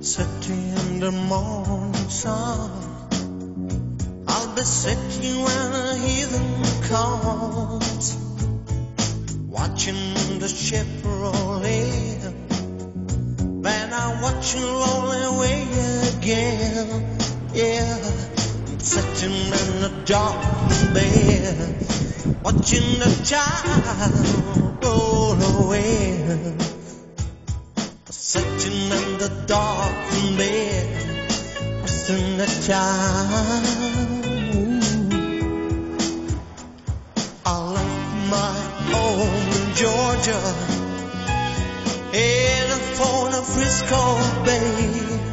Sitting in the morning sun, I'll be sitting when the heathen comes, watching the ship roll in. Then I watch it roll away again. Yeah, I'm sitting in the dark bed, watching the child roll away. Sitting in the dark bed, watching the child. I left my home in Georgia, headed for the Frisco Bay.